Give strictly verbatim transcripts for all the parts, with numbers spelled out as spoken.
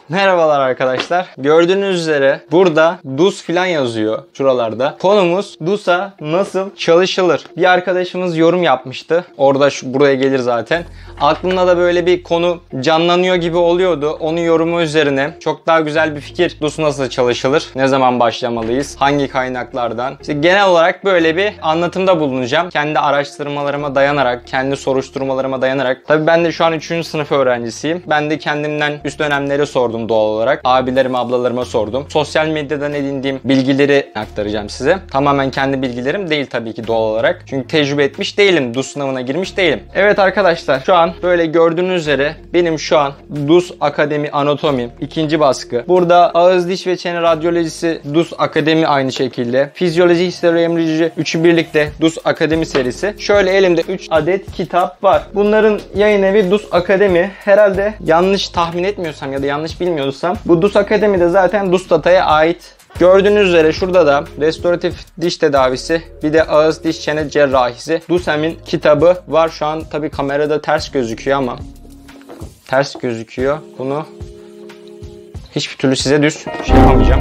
Merhabalar arkadaşlar. Gördüğünüz üzere burada D U S filan yazıyor şuralarda. Konumuz D U S''a nasıl çalışılır? Bir arkadaşımız yorum yapmıştı. Orada şu, buraya gelir zaten. Aklımda da böyle bir konu canlanıyor gibi oluyordu. Onun yorumu üzerine çok daha güzel bir fikir. D U S nasıl çalışılır? Ne zaman başlamalıyız? Hangi kaynaklardan? İşte genel olarak böyle bir anlatımda bulunacağım. Kendi araştırmalarıma dayanarak, kendi soruşturmalarıma dayanarak. Tabii ben de şu an üçüncü sınıf öğrencisiyim. Ben de kendimden üst dönemleri sordum doğal olarak. Abilerime, ablalarıma sordum. Sosyal medyadan edindiğim bilgileri aktaracağım size. Tamamen kendi bilgilerim değil tabii ki doğal olarak. Çünkü tecrübe etmiş değilim. D U S sınavına girmiş değilim. Evet arkadaşlar, şu an böyle gördüğünüz üzere benim şu an D U S Akademi Anatomi ikinci baskı. Burada ağız, diş ve çene radyolojisi D U S Akademi aynı şekilde. Fizyoloji, historyemoloji üçü birlikte D U S Akademi serisi. Şöyle elimde üç adet kitap var. Bunların yayın evi D U S Akademi. Herhalde yanlış tahmin etmiyorsam ya da yanlış bilmiyorsam bu D U S Akademi'de zaten D U S Data'ya ait. Gördüğünüz üzere şurada da restoratif diş tedavisi, bir de ağız, diş, çene cerrahisi D U S Em'in kitabı var. Şu an tabii kamerada ters gözüküyor ama ters gözüküyor. Bunu hiçbir türlü size düz şey yapamayacağım.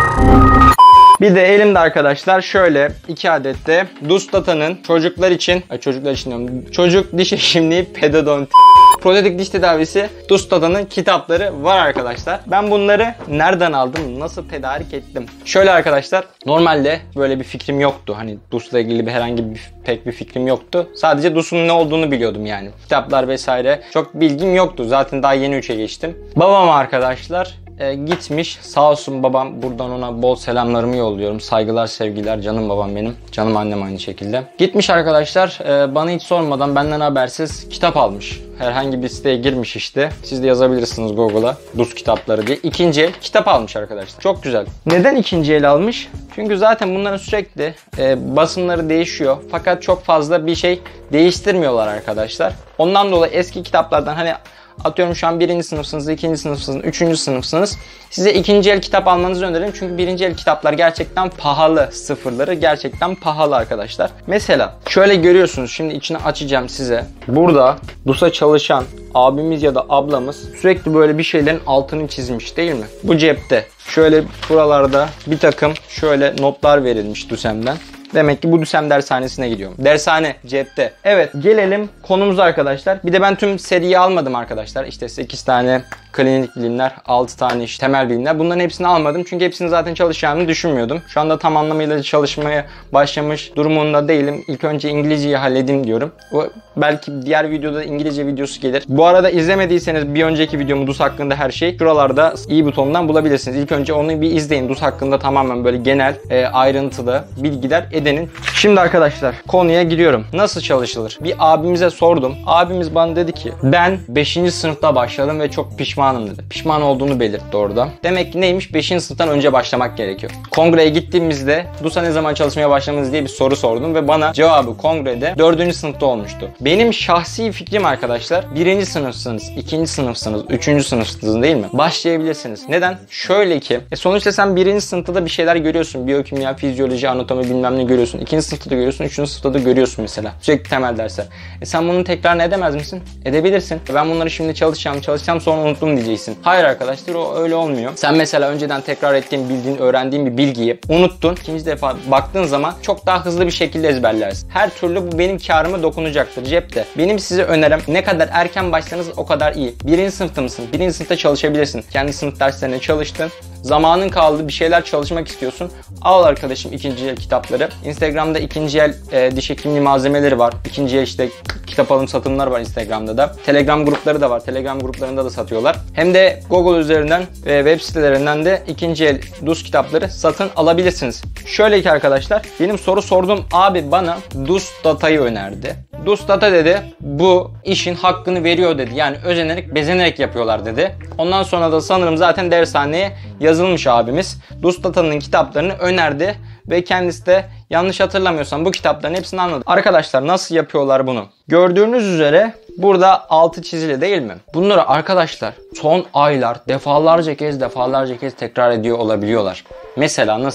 Bir de elimde arkadaşlar şöyle iki adet de D U S Data'nın çocuklar için, ay çocuklar için diyorum, çocuk diş hekimliği pedodonti protetik diş tedavisi D U S Data'nın kitapları var arkadaşlar. Ben bunları nereden aldım, nasıl tedarik ettim? Şöyle arkadaşlar, normalde böyle bir fikrim yoktu. Hani D U S'la ilgili bir herhangi bir pek bir fikrim yoktu. Sadece D U S'un ne olduğunu biliyordum yani. Kitaplar vesaire çok bilgim yoktu. Zaten daha yeni üçe geçtim. Babam arkadaşlar E, gitmiş, sağ olsun babam, buradan ona bol selamlarımı yolluyorum. Saygılar, sevgiler, canım babam benim. Canım annem aynı şekilde. Gitmiş arkadaşlar, e, bana hiç sormadan, benden habersiz kitap almış. Herhangi bir siteye girmiş işte. Siz de yazabilirsiniz Google'a D U S kitapları diye. İkinci el kitap almış arkadaşlar. Çok güzel. Neden ikinci el almış? Çünkü zaten bunların sürekli e, basımları değişiyor. Fakat çok fazla bir şey değiştirmiyorlar arkadaşlar. Ondan dolayı eski kitaplardan, hani atıyorum şu an birinci sınıfsınız, ikinci sınıfsınız, üçüncü sınıfsınız. Size ikinci el kitap almanızı öneririm. Çünkü birinci el kitaplar gerçekten pahalı. Sıfırları gerçekten pahalı arkadaşlar. Mesela şöyle görüyorsunuz. Şimdi içini açacağım size. Burada D U S''a çalışan abimiz ya da ablamız sürekli böyle bir şeylerin altını çizmiş değil mi? Bu cepte. Şöyle buralarda bir takım şöyle notlar verilmiş D U S Em'den. Demek ki bu D U S Em dershanesine gidiyorum. Dershane cepte. Evet, gelelim konumuza arkadaşlar. Bir de ben tüm seriyi almadım arkadaşlar. İşte sekiz tane klinik bilimler, altı tane işte temel bilimler. Bunların hepsini almadım. Çünkü hepsini zaten çalışacağımı düşünmüyordum. Şu anda tam anlamıyla çalışmaya başlamış durumunda değilim. İlk önce İngilizceyi halledeyim diyorum. O, belki diğer videoda İngilizce videosu gelir. Bu arada izlemediyseniz bir önceki videomu D U S hakkında her şey şuralarda i butonundan bulabilirsiniz. İlk önce onu bir izleyin. D U S hakkında tamamen böyle genel, e, ayrıntılı bilgiler edinin. Şimdi arkadaşlar konuya giriyorum. Nasıl çalışılır? Bir abimize sordum. Abimiz bana dedi ki ben beşinci sınıfta başladım ve çok pişmanım dedi. Pişman olduğunu belirtti orada. Demek ki neymiş? beşinci sınıftan önce başlamak gerekiyor. Kongreye gittiğimizde D U S''a ne zaman çalışmaya başladınız diye bir soru sordum ve bana cevabı kongrede dördüncü sınıfta olmuştu. Benim şahsi fikrim arkadaşlar, birinci sınıfsınız, ikinci sınıfsınız, üçüncü sınıfsınız değil mi? Başlayabilirsiniz. Neden? Şöyle ki e sonuçta sen birinci sınıfta da bir şeyler görüyorsun. Biyokimya, fizyoloji, anatomi bilmem ne görüyorsun. İkinci sınıfta da görüyorsun, üçüncü sınıfta da görüyorsun mesela. Sürekli temel dersler. E sen bunu tekrarını edemez misin? Edebilirsin. Ben bunları şimdi çalışacağım, çalışacağım sonra unuttum diyeceksin. Hayır arkadaşlar, o öyle olmuyor. Sen mesela önceden tekrar ettiğin, bildiğin, öğrendiğin bir bilgiyi unuttun. İkinci defa baktığın zaman çok daha hızlı bir şekilde ezberlersin. Her türlü bu benim karıma dokunacaktır cepte. Benim size önerim, ne kadar erken başlasanız o kadar iyi. Birinci sınıfta mısın? Birinci sınıfta çalışabilirsin. Kendi sınıf derslerine çalıştın. Zamanın kaldı, bir şeyler çalışmak istiyorsun. Al arkadaşım ikinci el kitapları. Instagram'da ikinci el e, diş hekimliği malzemeleri var. İkinci el işte kitap alım satımlar var Instagram'da da. Telegram grupları da var. Telegram gruplarında da satıyorlar. Hem de Google üzerinden ve web sitelerinden de ikinci el D U S kitapları satın alabilirsiniz. Şöyle ki arkadaşlar, benim soru sordum abi bana D U S Data'yı önerdi. D U S Data dedi bu işin hakkını veriyor dedi. Yani özenerek, bezenerek yapıyorlar dedi. Ondan sonra da sanırım zaten dershaneye yazılmış abimiz. D U S Data'nın kitaplarını önerdi ve kendisi de yanlış hatırlamıyorsam bu kitapların hepsini anladı. Arkadaşlar nasıl yapıyorlar bunu? Gördüğünüz üzere burada altı çizili değil mi? Bunları arkadaşlar son aylar defalarca kez defalarca kez tekrar ediyor olabiliyorlar. Mesela nasıl?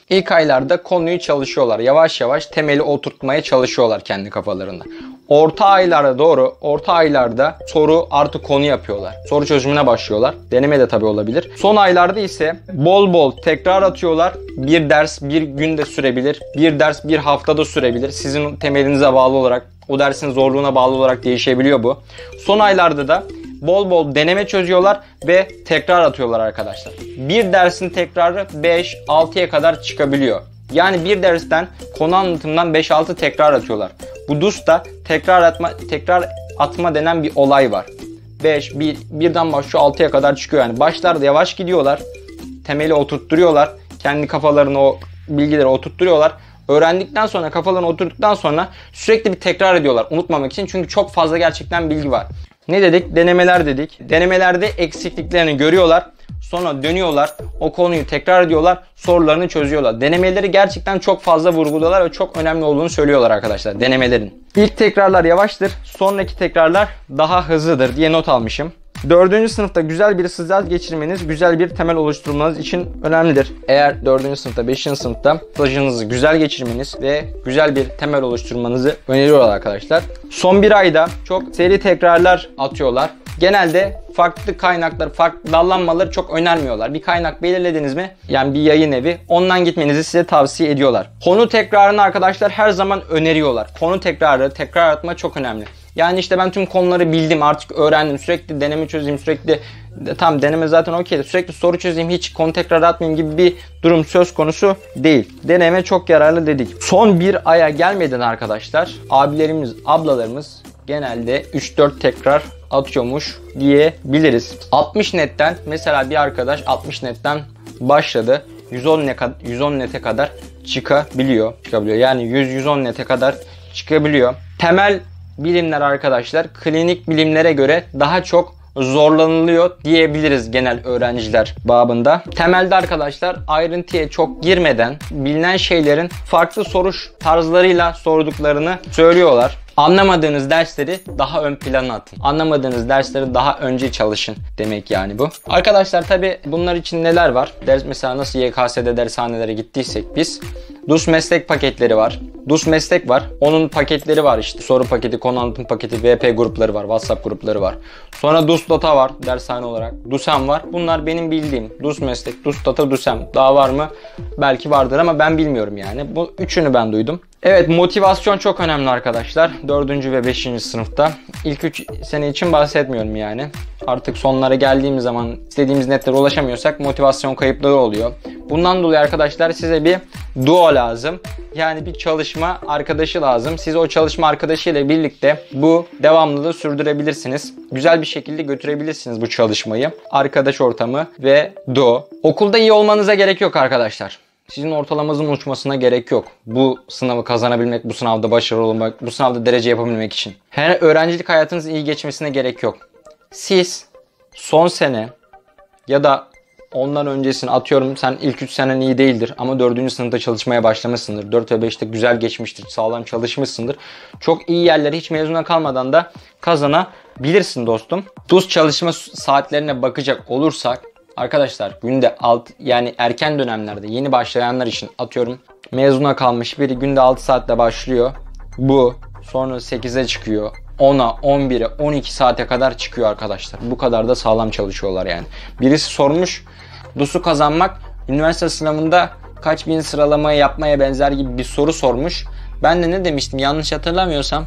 İlk aylarda konuyu çalışıyorlar. Yavaş yavaş temeli oturtmaya çalışıyorlar kendi kafalarında. Orta aylara doğru, orta aylarda soru artı konu yapıyorlar. Soru çözümüne başlıyorlar. Deneme de tabii olabilir. Son aylarda ise bol bol tekrar atıyorlar. Bir ders bir günde sürebilir. Bir ders bir haftada sürebilir. Sizin temelinize bağlı olarak, o dersin zorluğuna bağlı olarak değişebiliyor bu. Son aylarda da bol bol deneme çözüyorlar ve tekrar atıyorlar arkadaşlar. Bir dersin tekrarı beş altıya kadar çıkabiliyor. Yani bir dersten, konu anlatımından beş altı tekrar atıyorlar. Bu D U S'ta tekrar atma tekrar atma denen bir olay var. beş bir birden başlıyor altıya kadar çıkıyor yani. Başlarda yavaş gidiyorlar. Temeli oturtturuyorlar. Kendi kafalarına o bilgileri oturtturuyorlar. Öğrendikten sonra, kafalarına oturduktan sonra sürekli bir tekrar ediyorlar unutmamak için. Çünkü çok fazla gerçekten bilgi var. Ne dedik? Denemeler dedik. Denemelerde eksikliklerini görüyorlar. Sonra dönüyorlar. O konuyu tekrar ediyorlar. Sorularını çözüyorlar. Denemeleri gerçekten çok fazla vurguluyorlar ve çok önemli olduğunu söylüyorlar arkadaşlar denemelerin. İlk tekrarlar yavaştır. Sonraki tekrarlar daha hızlıdır diye not almışım. dördüncü sınıfta güzel bir staj geçirmeniz, güzel bir temel oluşturmanız için önemlidir. Eğer dördüncü sınıfta, beşinci sınıfta stajınızı güzel geçirmeniz ve güzel bir temel oluşturmanızı öneriyorlar arkadaşlar. Son bir ayda çok seri tekrarlar atıyorlar. Genelde farklı kaynaklar, farklı dallanmaları çok önermiyorlar. Bir kaynak belirlediniz mi? Yani bir yayın evi. Ondan gitmenizi size tavsiye ediyorlar. Konu tekrarını arkadaşlar her zaman öneriyorlar. Konu tekrarı, tekrar atma çok önemli. Yani işte ben tüm konuları bildim, artık öğrendim. Sürekli deneme çözeyim, sürekli tam deneme zaten okey. Sürekli soru çözeyim, hiç konu tekrar atmayayım gibi bir durum söz konusu değil. Deneme çok yararlı dedik. Son bir aya gelmeden arkadaşlar abilerimiz, ablalarımız genelde üç dört tekrar atıyormuş diyebiliriz. altmış netten mesela bir arkadaş altmış netten başladı. yüz on ne yüz on nete kadar çıkabiliyor. Çıkabiliyor. Yani yüz yüz on nete kadar çıkabiliyor. Temel bilimler arkadaşlar klinik bilimlere göre daha çok zorlanılıyor diyebiliriz genel öğrenciler babında. Temelde arkadaşlar ayrıntıya çok girmeden bilinen şeylerin farklı soruş tarzlarıyla sorduklarını söylüyorlar. Anlamadığınız dersleri daha ön plana atın. Anlamadığınız dersleri daha önce çalışın demek yani bu. Arkadaşlar tabi bunlar için neler var? Ders mesela nasıl Y K S'de dershanelere gittiysek biz. D U S meslek paketleri var. D U S meslek var. Onun paketleri var işte. Soru paketi, konu anlatım paketi, V P grupları var. WhatsApp grupları var. Sonra D U S Data var dershane olarak. D U S E M var. Bunlar benim bildiğim. D U S meslek, D U S Data, D U S E M. Daha var mı? Belki vardır ama ben bilmiyorum yani. Bu üçünü ben duydum. Evet, motivasyon çok önemli arkadaşlar. dördüncü ve beşinci sınıfta. İlk üç sene için bahsetmiyorum yani. Artık sonlara geldiğimiz zaman istediğimiz netlere ulaşamıyorsak motivasyon kayıpları oluyor. Bundan dolayı arkadaşlar size bir duo lazım. Yani bir çalışma arkadaşı lazım. Siz o çalışma arkadaşı ile birlikte bu devamlılığı sürdürebilirsiniz. Güzel bir şekilde götürebilirsiniz bu çalışmayı. Arkadaş ortamı ve duo. Okulda iyi olmanıza gerek yok arkadaşlar. Sizin ortalamanızın uçmasına gerek yok. Bu sınavı kazanabilmek, bu sınavda başarılı olmak, bu sınavda derece yapabilmek için. Her öğrencilik hayatınızın iyi geçmesine gerek yok. Siz son sene ya da ondan öncesini atıyorum, sen ilk üç senen iyi değildir ama dördüncü sınıfta çalışmaya başlamışsındır. dört ve beşte güzel geçmiştir, sağlam çalışmışsındır. Çok iyi yerlere hiç mezuna kalmadan da kazanabilirsin dostum. D U S çalışma saatlerine bakacak olursak arkadaşlar günde alt yani erken dönemlerde yeni başlayanlar için atıyorum mezuna kalmış biri günde altı saatte başlıyor. Bu sonra sekize çıkıyor. ona, on bire, on iki saate kadar çıkıyor arkadaşlar. Bu kadar da sağlam çalışıyorlar yani. Birisi sormuş D U S'u kazanmak üniversite sınavında kaç bin sıralamayı yapmaya benzer gibi bir soru sormuş. Ben de ne demiştim yanlış hatırlamıyorsam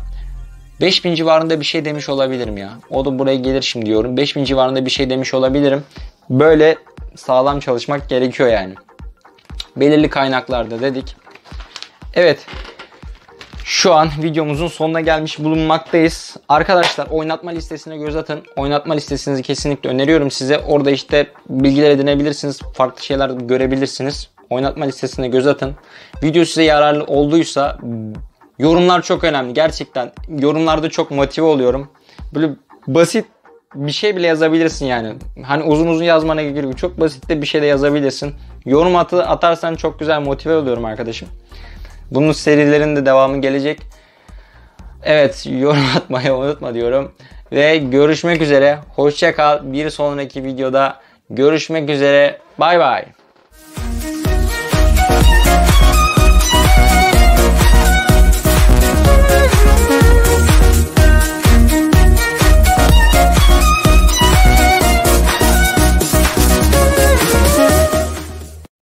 beş bin civarında bir şey demiş olabilirim ya. O da buraya gelir şimdi diyorum. beş bin civarında bir şey demiş olabilirim. Böyle sağlam çalışmak gerekiyor yani. Belirli kaynaklarda dedik. Evet. Şu an videomuzun sonuna gelmiş bulunmaktayız. Arkadaşlar oynatma listesine göz atın. Oynatma listesinizi kesinlikle öneriyorum size. Orada işte bilgiler edinebilirsiniz. Farklı şeyler görebilirsiniz. Oynatma listesine göz atın. Video size yararlı olduysa yorumlar çok önemli. Gerçekten yorumlarda çok motive oluyorum. Böyle basit bir şey bile yazabilirsin yani. Hani uzun uzun yazmana gerek yok. Çok basit de bir şey de yazabilirsin. Yorum atı, atarsan çok güzel motive oluyorum arkadaşım. Bunun serilerinde devamı gelecek. Evet, yorum atmayı unutma diyorum. Ve görüşmek üzere. Hoşça kal. Bir sonraki videoda görüşmek üzere. Bay bay.